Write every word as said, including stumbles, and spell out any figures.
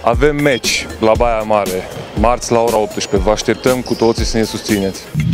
Avem meci la Baia Mare, marți la ora optsprezece. Vă așteptăm cu toții să ne susțineți.